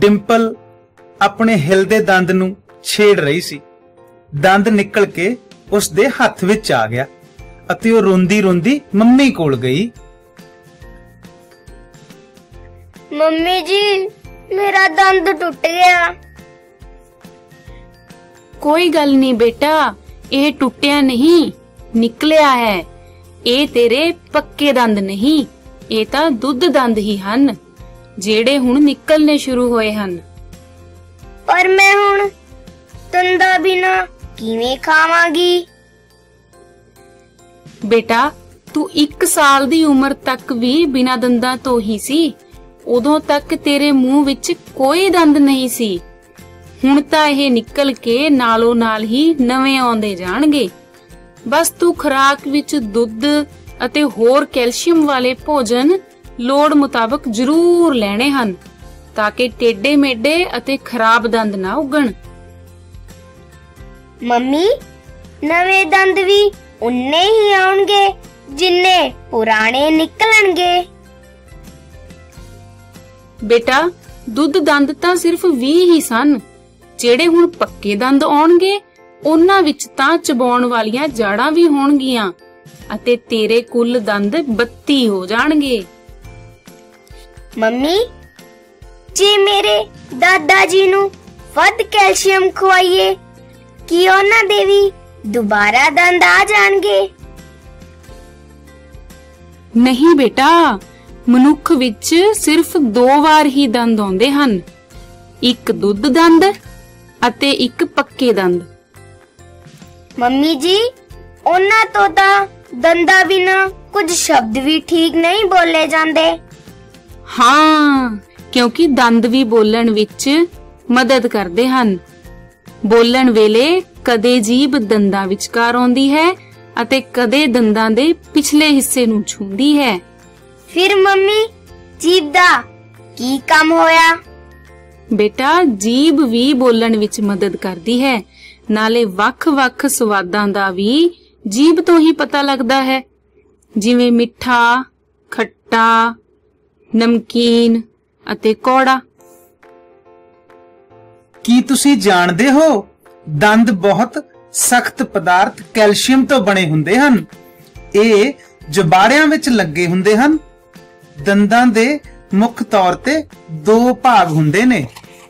डिंपल अपने हिलदे दंद नूं छेड़ रही सी। दंद निकल के उसदे हत्थ विच आ गया अते वो रोंदी रोंदी मम्मी कोल गई। मम्मी जी, मेरा दंद टुट गया। कोई गल नहीं बेटा, ये टुटिया नहीं, निकलिया है। ये तेरे पक्के दंद नहीं, ये तां दुध दंद ही हन जेड़े हुण निकलने शुरू होए हन। पर मैं हुण दंदा बिना किवें खावांगी? बेटा तू 1 साल दी उम्र तक भी बिना दंदा तो ही सी। उदों तक तेरे मुंह विच कोई दंद नहीं सी। हुण तां इह निकल के नालों नाल ही नवें आउंदे जाणगे। बस तू खुराक विच दुध अते होर कैल्शियम वाले भोजन लोड़ मुताबक जरूर लेने हन ताकि टेढ़े मेढ़े अते खराब दंद ना उगण। मम्मी, नवे दंद भी उन्ने ही आउणगे जिन्ने पुराने निकलणगे। बेटा दुध दंद तां सिर्फ 20 ही सन। जेड़े हुण पक्के दंद आउणगे उन्हां विच तां चबाउण वालियां जड़ां भी होणगीਆਂ ਅਤੇ तेरे कुल दंद 32 हो जाणगे। मम्मी, जे मेरे दादा जी नू वध कैल्शियम खवाइए कि उन्हां दे भी दोबारा दंद आ जाणगे? नहीं बेटा, मनुख विच सिर्फ 2 वार ही दंद आउंदे हन, एक दुध दंद ਅਤੇ एक पक्के दंद। मम्मी जी, उन्हां तो तां दंदा बिना कुछ शब्द भी ठीक नहीं बोले जांदे। हाँ, क्योंकि दंद भी बोलण विच मदद करदे हन। बोलण वेले कदे जीभ दंदां विचकार आउंदी है ਅਤੇ कदे दंदां दे पिछले हिस्से नूं छूंदी है। फिर मम्मी, जीभ दा की काम होया? बेटा जीभ भी बोलण विच मदद करदी है, नाले ਵੱਖ-ਵੱਖ ਸਵਾਦਾਂ ਦਾ ਵੀ जीभ तो ही पता लगदा है, जिवें मिठा, खट्टा, नमकीन ਅਤੇ कौड़ा। ਕੀ ਤੁਸੀਂ ਜਾਣਦੇ ਹੋ ਦੰਦ ਬਹੁਤ ਸਖਤ ਪਦਾਰਥ ਕੈਲਸ਼ੀਅਮ ਤੋਂ ਬਣੇ ਹੁੰਦੇ ਹਨ। ਇਹ ਜਬਾੜਿਆਂ ਵਿੱਚ ਲੱਗੇ ਹੁੰਦੇ ਹਨ। ਦੰਦਾਂ ਦੇ ਮੁੱਖ ਤੌਰ ਤੇ 2 ਭਾਗ ਹੁੰਦੇ ਨੇ,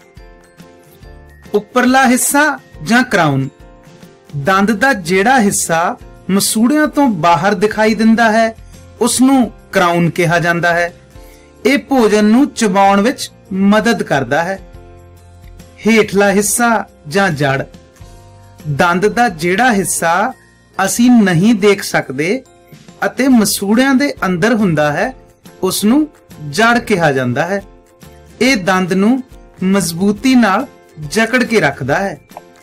ਉੱਪਰਲਾ ਹਿੱਸਾ ਜਾਂ ਕਰਾਊਨ। ਦੰਦ ਦਾ ਜਿਹੜਾ ਹਿੱਸਾ ਮਸੂੜਿਆਂ ਤੋਂ ਬਾਹਰ ਦਿਖਾਈ ਦਿੰਦਾ ਹੈ ਉਸ ਨੂੰ ਕਰਾਊਨ ਕਿਹਾ ਜਾਂਦਾ ਹੈ। ਇਹ ਭੋਜਨ ਨੂੰ ਚਬਾਉਣ ਵਿੱਚ ਮਦਦ ਕਰਦਾ ਹੈ। ਹੇਠਲਾ ਹਿੱਸਾ ਜਾਂ ਜੜ, ਦੰਦ ਦਾ ਜਿਹੜਾ ਹਿੱਸਾ ਅਸੀਂ ਨਹੀਂ ਦੇਖ ਸਕਦੇ ਅਤੇ ਮਸੂੜਿਆਂ ਦੇ ਅੰਦਰ ਹੁੰਦਾ ਹੈ ਉਸ ਨੂੰ ਜੜ ਕਿਹਾ ਜਾਂਦਾ ਹੈ। ਇਹ ਦੰਦ ਨੂੰ ਮਜ਼ਬੂਤੀ ਨਾਲ ਜਕੜ ਕੇ ਰੱਖਦਾ ਹੈ।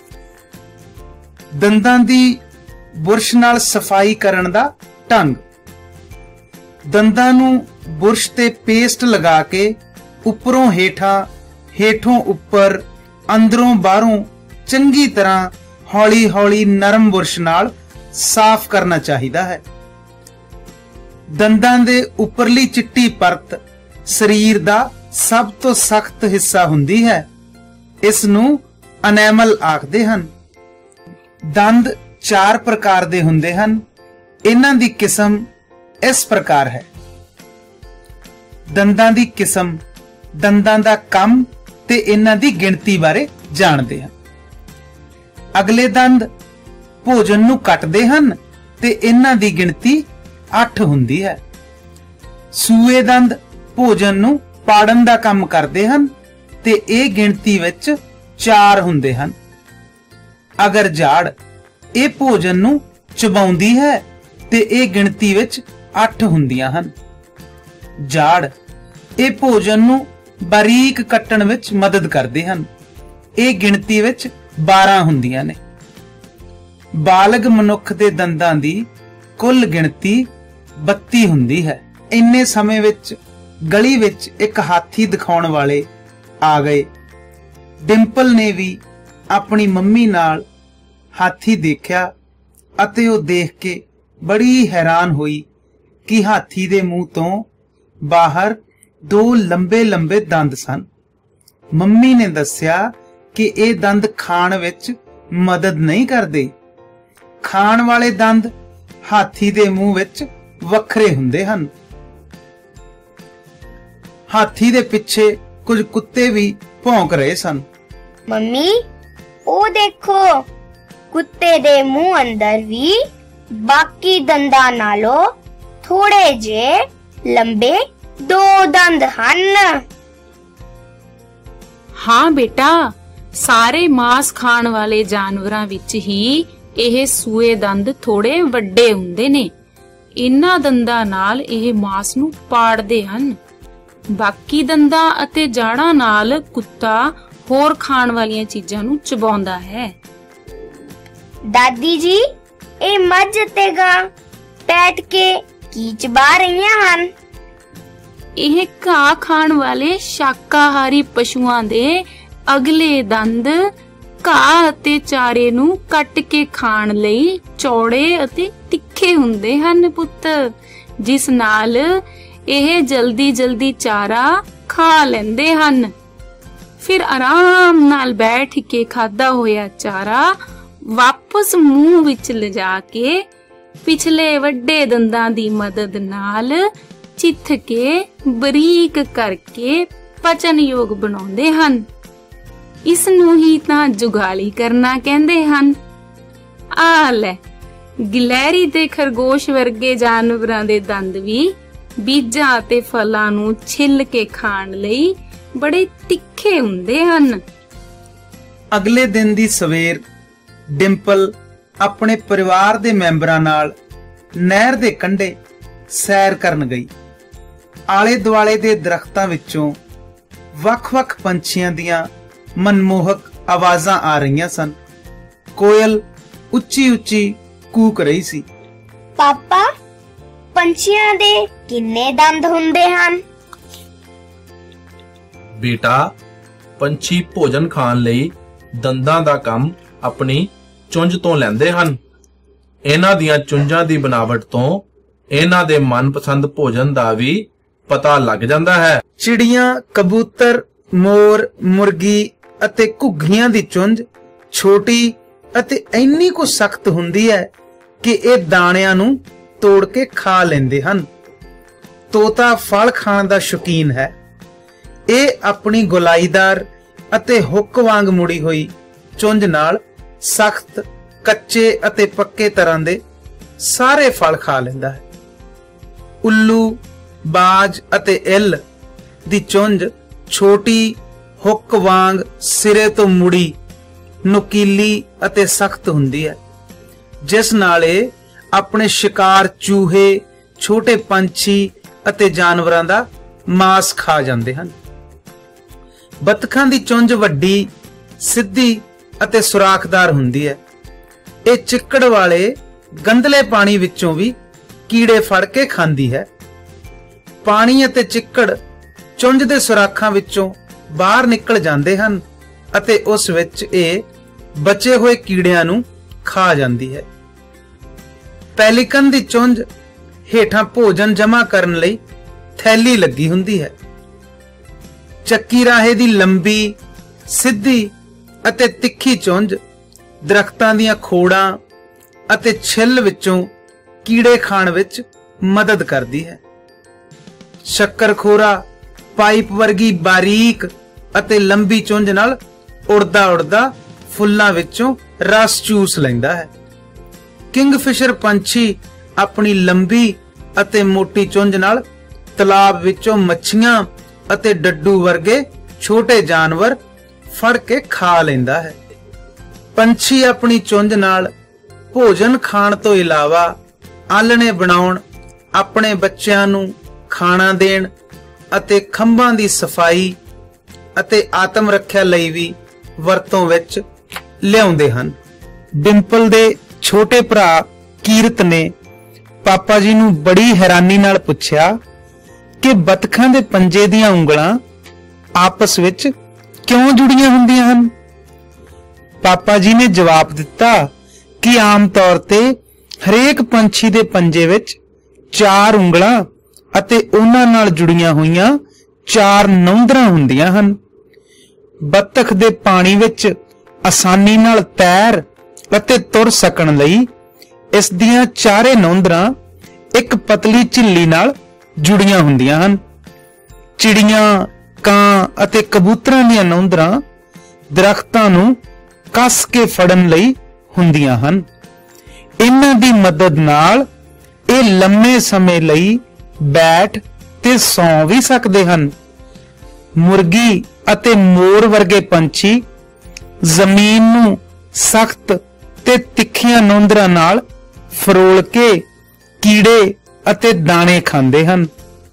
ਦੰਦਾਂ ਦੀ ਬੁਰਸ਼ ਨਾਲ ਸਫਾਈ ਕਰਨ ਦਾ ਢੰਗ। ਦੰਦਾਂ ਨੂੰ ਬੁਰਸ਼ ਤੇ ਪੇਸਟ ਲਗਾ ਕੇ ਉੱਪਰੋਂ ਹੇਠਾਂ, ਹੇਠੋਂ ਉੱਪਰ, ਅੰਦਰੋਂ ਬਾਹਰੋਂ ਚੰਗੀ ਤਰ੍ਹਾਂ ਹੌਲੀ-ਹੌਲੀ ਨਰਮ ਬੁਰਸ਼ ਨਾਲ ਸਾਫ਼ ਕਰਨਾ ਚਾਹੀਦਾ ਹੈ। ਦੰਦਾਂ ਦੇ ਉੱਪਰਲੀ ਚਿੱਟੀ ਪਰਤ ਸਰੀਰ ਦਾ ਸਭ ਤੋਂ ਸਖਤ ਹਿੱਸਾ ਹੁੰਦੀ ਹੈ। ਇਸ ਨੂੰ ਅਨੈਮਲ ਆਖਦੇ ਹਨ। ਦੰਦ 4 ਪ੍ਰਕਾਰ ਦੇ ਹੁੰਦੇ ਹਨ। ਇਹਨਾਂ ਦੀ ਕਿਸਮ ਇਸ ਪ੍ਰਕਾਰ ਹੈ। ਦੰਦਾਂ ਦੀ ਕਿਸਮ, ਦੰਦਾਂ ਦਾ ਕੰਮ ਤੇ ਇਹਨਾਂ ਦੀ ਗਿਣਤੀ ਬਾਰੇ ਜਾਣਦੇ ਹਾਂ। ਅਗਲੇ ਦੰਦ ਭੋਜਨ ਨੂੰ ਕੱਟਦੇ ਹਨ ਤੇ ਇਹਨਾਂ ਦੀ ਗਿਣਤੀ 8 ਹੁੰਦੀ ਹੈ। ਸੂਏ ਦੰਦ ਭੋਜਨ ਨੂੰ ਪਾੜਨ ਦਾ ਕੰਮ ਕਰਦੇ ਹਨ ਤੇ ਇਹ ਗਿਣਤੀ ਵਿੱਚ 4 ਹੁੰਦੇ ਹਨ। ਅਗਰ ਜਾੜ ਇਹ ਭੋਜਨ ਨੂੰ ਚਬਾਉਂਦੀ ਹੈ ਤੇ ਇਹ ਗਿਣਤੀ ਵਿੱਚ 8 ਹੁੰਦੀਆਂ ਹਨ। ਜਾੜ ਇਹ ਭੋਜਨ ਨੂੰ ਬਾਰੀਕ ਕੱਟਣ ਵਿੱਚ ਮਦਦ ਕਰਦੇ ਹਨ। ਇਹ ਗਿਣਤੀ ਵਿੱਚ 12 ਹੁੰਦੀਆਂ ਨੇ। ਬਾਲਗ ਮਨੁੱਖ ਦੇ ਦੰਦਾਂ ਦੀ ਕੁੱਲ ਗਿਣਤੀ 32 ਹੁੰਦੀ ਹੈ। ਇੰਨੇ ਸਮੇਂ ਵਿੱਚ ਗਲੀ ਵਿੱਚ ਇੱਕ ਹਾਥੀ ਦਿਖਾਉਣ ਵਾਲੇ ਆ ਗਏ। ਡਿੰਪਲ ਨੇ ਵੀ ਆਪਣੀ ਮੰਮੀ ਨਾਲ ਹਾਥੀ ਦੇਖਿਆ ਅਤੇ ਉਹ ਦੇਖ ਕੇ ਬੜੀ ਹੈਰਾਨ ਹੋਈ ਕਿ ਹਾਥੀ ਦੇ ਮੂੰਹ ਤੋਂ ਬਾਹਰ 2 ਲੰਬੇ-ਲੰਬੇ ਦੰਦ ਸਨ। ਮੰਮੀ ਨੇ ਦੱਸਿਆ ਕਿ ਇਹ ਦੰਦ ਖਾਣ ਵਿੱਚ ਮਦਦ ਨਹੀਂ ਕਰਦੇ। ਖਾਣ ਵਾਲੇ ਦੰਦ ਹਾਥੀ ਦੇ ਮੂੰਹ ਵਿੱਚ ਵੱਖਰੇ ਹੁੰਦੇ ਹਨ। ਹਾਥੀ ਦੇ ਪਿੱਛੇ ਕੁਝ ਕੁੱਤੇ ਵੀ ਭੌਂਕ ਰਹੇ ਸਨ। ਮੰਮੀ, ਉਹ ਦੇਖੋ, ਕੁੱਤੇ ਦੇ ਮੂੰਹ ਅੰਦਰ ਵੀ ਬਾਕੀ ਦੰਦਾਂ ਨਾਲੋਂ ਥੋੜੇ ਜਿਹੇ ਲੰਬੇ 2 ਦੰਦ ਹਨ। ਹਾਂ ਬੇਟਾ, ਸਾਰੇ ਮਾंस ਖਾਣ ਵਾਲੇ ਜਾਨਵਰਾਂ ਵਿੱਚ ਹੀ ਇਹ ਸੂਏ ਦੰਦ ਥੋੜੇ ਵੱਡੇ ਹੁੰਦੇ ਨੇ। ਇਹਨਾਂ ਦੰਦਾਂ ਨਾਲ ਇਹ ਮਾंस ਨੂੰ ਪਾੜਦੇ ਹਨ। ਬਾਕੀ ਦੰਦਾਂ ਅਤੇ ਜਾੜਾਂ ਨਾਲ ਕੁੱਤਾ ਹੋਰ ਖਾਣ ਵਾਲੀਆਂ ਚੀਜ਼ਾਂ ਨੂੰ ਚਬਾਉਂਦਾ ਹੈ। ਦਾਦੀ ਜੀ, ਇਹ ਮੱਝ ਤੇ ਗਾਂ ਬੈਠ ਕੇ ਕੀ ਚਬਾ ਰਹੀਆਂ ਹਨ? ਇਹ ਘਾਹ ਖਾਣ ਵਾਲੇ ਸ਼ਾਕਾਹਾਰੀ ਪਸ਼ੂਆਂ ਦੇ ਅਗਲੇ ਦੰਦ ਘਾਹ ਅਤੇ ਚਾਰੇ ਨੂੰ ਕੱਟ ਕੇ ਖਾਣ ਲਈ ਚੌੜੇ ਅਤੇ ਤਿੱਖੇ ਹੁੰਦੇ ਹਨ ਪੁੱਤ, ਜਿਸ ਨਾਲ ਇਹ ਜਲਦੀ ਚਾਰਾ ਖਾ ਲੈਂਦੇ ਹਨ। ਫਿਰ ਆਰਾਮ ਨਾਲ ਬੈਠ ਕੇ ਖਾਦਾ ਹੋਇਆ ਚਾਰਾ ਵਾਪਸ ਮੂੰਹ ਵਿੱਚ ਲਿਜਾ ਕੇ ਪਿਛਲੇ ਵੱਡੇ ਦੰਦਾਂ ਦੀ ਮਦਦ ਨਾਲ ਚਿੱਥ ਕੇ ਬਰੀਕ ਕਰਕੇ ਪਚਨਯੋਗ ਬਣਾਉਂਦੇ ਹਨ। ਇਸ ਨੂੰ ਹੀ ਤਾਂ ਜੁਗਾਲੀ ਕਰਨਾ ਕਹਿੰਦੇ ਹਨ। ਆ ਲੈ, ਗਿਲਹਰੀ ਤੇ ਖਰਗੋਸ਼ ਵਰਗੇ ਜਾਨਵਰਾਂ ਦੇ ਦੰਦ ਵੀ ਬੀਜਾਂ ਅਤੇ ਫਲਾਂ ਨੂੰ ਛਿੱਲ ਕੇ ਖਾਣ ਲਈ ਬੜੇ ਤਿੱਖੇ ਹੁੰਦੇ ਹਨ। ਅਗਲੇ ਦਿਨ ਦੀ ਸਵੇਰ ਡਿੰਪਲ ਆਪਣੇ ਪਰਿਵਾਰ ਦੇ ਮੈਂਬਰਾਂ ਨਾਲ ਨਹਿਰ ਦੇ ਕੰਢੇ ਸੈਰ ਕਰਨ ਗਈ। ਆਲੇ ਦੁਆਲੇ ਦੇ ਦਰਖਤਾਂ ਵਿੱਚੋਂ ਵੱਖ-ਵੱਖ ਪੰਛੀਆਂ ਦੀਆਂ ਮਨਮੋਹਕ ਆਵਾਜ਼ਾਂ ਆ ਰਹੀਆਂ ਸਨ। ਕੋਇਲ ਉੱਚੀ-ਉੱਚੀ ਕੂਕ ਰਹੀ ਸੀ। ਪਾਪਾ, ਪੰਛੀਆਂ ਦੇ ਕਿੰਨੇ ਦੰਦ ਹੁੰਦੇ ਹਨ? ਬੇਟਾ, ਪੰਛੀ ਭੋਜਨ ਖਾਣ ਲਈ ਦੰਦਾਂ ਦਾ ਕੰਮ ਆਪਣੀ ਚੁੰਝ ਤੋਂ ਲੈਂਦੇ ਹਨ। ਇਹਨਾਂ ਦੀਆਂ ਚੁੰਝਾਂ ਦੀ ਬਣਾਵਟ ਤੋਂ ਇਹਨਾਂ ਦੇ ਮਨਪਸੰਦ ਭੋਜਨ ਦਾ ਵੀ ਪਤਾ ਲੱਗ ਜਾਂਦਾ ਹੈ। ਚਿੜੀਆਂ, ਕਬੂਤਰ, ਮੋਰ, ਮੁਰਗੀ ਅਤੇ ਘੁੱਗੀਆਂ ਦੀ ਚੁੰਝ ਛੋਟੀ ਅਤੇ ਇੰਨੀ ਕੁ ਸਖਤ ਹੁੰਦੀ ਹੈ ਕਿ ਇਹ ਦਾਣਿਆਂ ਨੂੰ ਤੋੜ ਕੇ ਖਾ ਲੈਂਦੇ ਹਨ। ਤੋਤਾ ਫਲ ਖਾਣ ਦਾ ਸ਼ੌਕੀਨ ਹੈ। ਇਹ ਆਪਣੀ ਗੁਲਾਈਦਾਰ ਅਤੇ ਹੁੱਕ ਵਾਂਗ ਮੁੜੀ ਹੋਈ ਚੁੰਝ ਨਾਲ ਸਖਤ, ਕੱਚੇ ਅਤੇ ਪੱਕੇ ਤਰ੍ਹਾਂ ਦੇ ਸਾਰੇ ਫਲ ਖਾ ਲੈਂਦਾ ਹੈ। ਉੱਲੂ, ਬਾਜ ਅਤੇ ਇੱਲ ਦੀ ਚੁੰਝ ਛੋਟੀ, ਹੁੱਕ ਵਾਂਗ ਸਿਰੇ ਤੋਂ ਮੁੜੀ, ਨੁਕੀਲੀ ਅਤੇ ਸਖਤ ਹੁੰਦੀ ਹੈ, ਜਿਸ ਨਾਲ ਇਹ ਆਪਣੇ ਸ਼ਿਕਾਰ ਚੂਹੇ, ਛੋਟੇ ਪੰਛੀ ਅਤੇ ਜਾਨਵਰਾਂ ਦਾ ਮਾंस ਖਾ ਜਾਂਦੇ ਹਨ। ਬੱਤਖਾਂ ਦੀ ਚੁੰਝ ਵੱਡੀ, ਸਿੱਧੀ ਅਤੇ ਸੁਰਾਖਦਾਰ ਹੁੰਦੀ ਹੈ। ਇਹ ਚਿੱਕੜ ਵਾਲੇ ਗੰਧਲੇ ਪਾਣੀ ਵਿੱਚੋਂ ਵੀ ਕੀੜੇ ਫੜ ਕੇ ਖਾਂਦੀ ਹੈ। ਪਾਣੀ ਅਤੇ ਚਿੱਕੜ ਚੁੰਝ ਦੇ ਸੁਰਾਖਾਂ ਵਿੱਚੋਂ ਬਾਹਰ ਨਿਕਲ ਜਾਂਦੇ ਹਨ ਅਤੇ ਉਸ ਵਿੱਚ ਇਹ ਬਚੇ ਹੋਏ ਕੀੜਿਆਂ ਨੂੰ ਖਾ ਜਾਂਦੀ ਹੈ। ਪੈਲਿਕਨ ਦੀ ਚੁੰਝ ਹੇਠਾਂ ਭੋਜਨ ਜਮ੍ਹਾਂ ਕਰਨ ਲਈ ਥੈਲੀ ਲੱਗੀ ਹੁੰਦੀ ਹੈ। ਚੱਕੀ ਰਾਹੇ ਦੀ ਲੰਬੀ, ਸਿੱਧੀ ਅਤੇ ਤਿੱਖੀ ਚੁੰਝ ਦਰਖਤਾਂ ਦੀਆਂ ਖੋੜਾਂ ਅਤੇ ਛਿੱਲ ਵਿੱਚੋਂ ਕੀੜੇ ਖਾਣ ਵਿੱਚ ਮਦਦ ਕਰਦੀ ਹੈ। ਸ਼ੱਕਰਖੋਰਾ ਪਾਈਪ ਵਰਗੀ ਬਾਰੀਕ ਅਤੇ ਲੰਬੀ ਚੁੰਝ ਨਾਲ ਉੜਦਾ ਫੁੱਲਾਂ ਵਿੱਚੋਂ ਰਸ ਚੂਸ ਲੈਂਦਾ ਹੈ। ਕਿੰਗਫਿਸ਼ਰ ਪੰਛੀ ਆਪਣੀ ਲੰਬੀ ਅਤੇ ਮੋਟੀ ਚੁੰਝ ਨਾਲ ਤਲਾਬ ਵਿੱਚੋਂ ਮੱਛੀਆਂ ਅਤੇ ਡੱਡੂ ਵਰਗੇ ਛੋਟੇ ਜਾਨਵਰ ਫੜ ਕੇ ਖਾ ਲੈਂਦਾ ਹੈ। ਪੰਛੀ ਆਪਣੀ ਚੁੰਝ ਨਾਲ ਭੋਜਨ ਖਾਣ ਤੋਂ ਇਲਾਵਾ ਆਲਣੇ ਬਣਾਉਣ, ਆਪਣੇ ਬੱਚਿਆਂ ਨੂੰ ਖਾਣਾ ਦੇਣ ਅਤੇ ਖੰਭਾਂ ਦੀ ਸਫਾਈ ਅਤੇ ਆਤਮ ਰੱਖਿਆ ਲਈ ਵੀ ਵਰਤੋਂ ਵਿੱਚ ਲਿਆਉਂਦੇ ਹਨ। ਡਿੰਪਲ ਦੇ ਛੋਟੇ ਭਰਾ ਕੀਰਤ ਨੇ ਪਾਪਾ ਜੀ ਨੂੰ ਬੜੀ ਹੈਰਾਨੀ ਨਾਲ ਪੁੱਛਿਆ ਕਿ ਬੱਤਖਾਂ ਦੇ ਪੰਜੇ ਦੀਆਂ ਉਂਗਲਾਂ ਆਪਸ ਵਿੱਚ ਕਿਉਂ ਜੁੜੀਆਂ ਹੁੰਦੀਆਂ ਹਨ। ਪਾਪਾ ਜੀ ਨੇ ਜਵਾਬ ਦਿੱਤਾ ਕਿ ਆਮ ਤੌਰ ਤੇ ਹਰੇਕ ਪੰਛੀ ਦੇ ਪੰਜੇ ਵਿੱਚ 4 ਉਂਗਲਾਂ ਅਤੇ ਉਹਨਾਂ ਨਾਲ ਜੁੜੀਆਂ ਹੋਈਆਂ 4 ਨੌਂਦਰਾਂ ਹੁੰਦੀਆਂ ਹਨ। ਬੱਤਖ ਦੇ ਪਾਣੀ ਵਿੱਚ ਆਸਾਨੀ ਨਾਲ ਤੈਰ ਅਤੇ ਤੁਰ ਸਕਣ ਲਈ ਇਸ ਦੀਆਂ ਚਾਰੇ ਨੌਂਦਰਾਂ ਇੱਕ ਪਤਲੀ ਝਿੱਲੀ ਨਾਲ ਜੁੜੀਆਂ ਹੁੰਦੀਆਂ ਹਨ। ਚਿੜੀਆਂ, ਕਾਂ ਅਤੇ ਕਬੂਤਰਾਂ ਦੀਆਂ ਨੌਂਦਰਾਂ ਦਰਖਤਾਂ ਨੂੰ ਕੱਸ ਕੇ ਫੜਨ ਲਈ ਹੁੰਦੀਆਂ ਹਨ। ਇਹਨਾਂ ਦੀ ਮਦਦ ਨਾਲ ਇਹ ਲੰਮੇ ਸਮੇਂ ਲਈ ਬੈਠ ਤੇ ਸੌਂ ਵੀ ਸਕਦੇ ਹਨ। ਮੁਰਗੀ ਅਤੇ ਮੋਰ ਵਰਗੇ ਪੰਛੀ ਜ਼ਮੀਨ ਨੂੰ ਸਖਤ ਤੇ ਤਿੱਖੀਆਂ ਨੌਂਦਰਾਂ ਨਾਲ ਫਰੋਲ ਕੇ ਕੀੜੇ ਅਤੇ ਦਾਣੇ ਖਾਂਦੇ ਹਨ।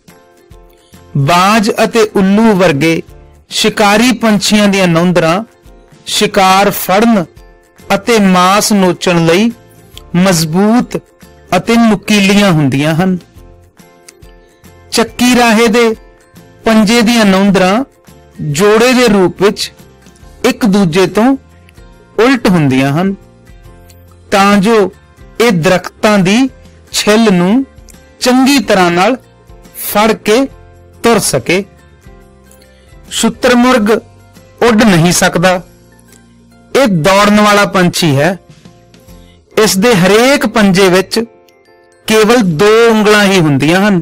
ਬਾਜ ਅਤੇ ਉੱਲੂ ਵਰਗੇ ਸ਼ਿਕਾਰੀ ਪੰਛੀਆਂ ਦੀਆਂ ਨੌਂਦਰਾਂ ਸ਼ਿਕਾਰ ਫੜਨ ਅਤੇ ਮਾਂਸ ਨੋਚਣ ਲਈ ਮਜ਼ਬੂਤ ਅਤੇ ਨੁਕੀਲੀਆਂ ਹੁੰਦੀਆਂ ਹਨ। ਚੱਕੀ ਰਾਹੇ ਦੇ ਪੰਜੇ ਦੀਆਂ ਨੌਂਦਰਾਂ ਜੋੜੇ ਦੇ ਰੂਪ ਵਿੱਚ ਇੱਕ ਦੂਜੇ ਤੋਂ ਉਲਟ ਹੁੰਦੀਆਂ ਹਨ ਤਾਂ ਜੋ ਇਹ ਦਰਖਤਾਂ ਦੀ ਛਿੱਲ ਨੂੰ ਚੰਗੀ ਤਰ੍ਹਾਂ ਨਾਲ ਫੜ ਕੇ ਤੁਰ ਸਕੇ। ਸ਼ੁਤਰਮੁਰਗ ਉੱਡ ਨਹੀਂ ਸਕਦਾ। ਇਹ ਦੌੜਨ ਵਾਲਾ ਪੰਛੀ ਹੈ। ਇਸ ਦੇ ਹਰੇਕ ਪੰਜੇ ਵਿੱਚ ਕੇਵਲ 2 ਉਂਗਲਾਂ ਹੀ ਹੁੰਦੀਆਂ ਹਨ।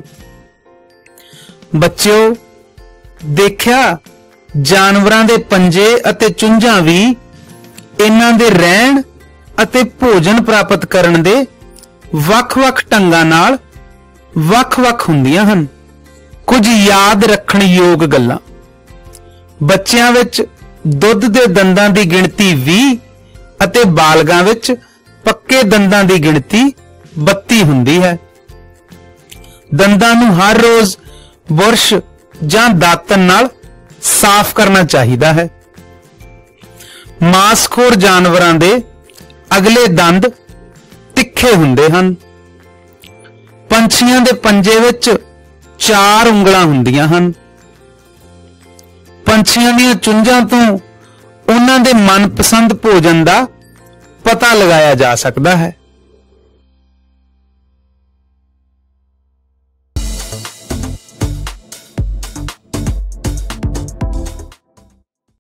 ਬੱਚਿਓ, ਦੇਖਿਆ, ਜਾਨਵਰਾਂ ਦੇ ਪੰਜੇ ਅਤੇ ਚੁੰਝਾਂ ਵੀ ਇਹਨਾਂ ਦੇ ਰਹਿਣ ਅਤੇ ਭੋਜਨ ਪ੍ਰਾਪਤ ਕਰਨ ਦੇ ਵੱਖ-ਵੱਖ ਢੰਗਾਂ ਨਾਲ ਵੱਖ-ਵੱਖ ਹੁੰਦੀਆਂ ਹਨ। ਕੁਝ ਯਾਦ ਰੱਖਣ ਯੋਗ ਗੱਲਾਂ। ਬੱਚਿਆਂ ਵਿੱਚ ਦੁੱਧ ਦੇ ਦੰਦਾਂ ਦੀ ਗਿਣਤੀ 20 ਅਤੇ ਬਾਲਗਾਂ ਵਿੱਚ ਪੱਕੇ ਦੰਦਾਂ ਦੀ ਗਿਣਤੀ 32 ਹੁੰਦੀ ਹੈ। ਦੰਦਾਂ ਨੂੰ ਹਰ ਰੋਜ਼ ਬੁਰਸ਼ ਜਾਂ ਦਾਤਨ ਨਾਲ ਸਾਫ਼ ਕਰਨਾ ਚਾਹੀਦਾ ਹੈ। ਮਾंसखोर ਜਾਨਵਰਾਂ ਦੇ ਅਗਲੇ ਦੰਦ ਤਿੱਖੇ ਹੁੰਦੇ ਹਨ। ਪੰਛੀਆਂ ਦੇ ਪੰਜੇ ਵਿੱਚ 4 ਉਂਗਲਾਂ ਹੁੰਦੀਆਂ ਹਨ। ਪੰਛੀਆਂ ਦੀਆਂ ਚੁੰਝਾਂ ਤੋਂ ਉਹਨਾਂ ਦੇ ਮਨਪਸੰਦ ਭੋਜਨ ਦਾ ਪਤਾ ਲਗਾਇਆ ਜਾ ਸਕਦਾ ਹੈ।